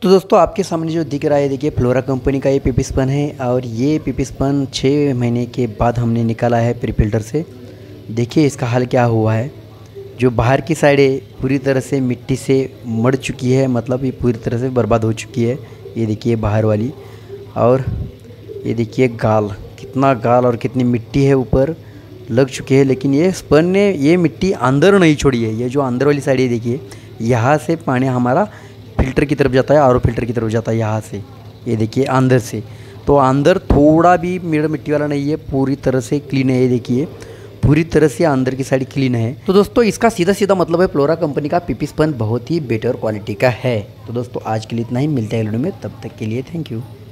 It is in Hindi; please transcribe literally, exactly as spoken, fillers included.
तो दोस्तों आपके सामने जो दिख रहा है देखिए फ्लोरा कंपनी का ये पीपी स्पन है और ये पीपी स्पन छः महीने के बाद हमने निकाला है प्री फिल्टर से। देखिए इसका हाल क्या हुआ है। जो बाहर की साइड है पूरी तरह से मिट्टी से मर चुकी है, मतलब ये पूरी तरह से बर्बाद हो चुकी है। ये देखिए बाहर वाली, और ये देखिए गाल, कितना गाल और कितनी मिट्टी है ऊपर लग चुकी है। लेकिन ये स्पन ने ये मिट्टी अंदर नहीं छोड़ी है। ये जो अंदर वाली साइड है देखिए, यहाँ से पानी हमारा फिल्टर की तरफ जाता है, आर ओ फिल्टर की तरफ जाता है यहाँ से। ये देखिए अंदर से, तो अंदर थोड़ा भी मेरा मिट्टी वाला नहीं है, पूरी तरह से क्लीन है। ये देखिए पूरी तरह से अंदर की साइड क्लीन है। तो दोस्तों इसका सीधा सीधा मतलब है फ्लोरा कंपनी का पीपी स्पन बहुत ही बेटर क्वालिटी का है। तो दोस्तों आज के लिए इतना ही, मिलते हैं वीडियो में, तब तक के लिए थैंक यू।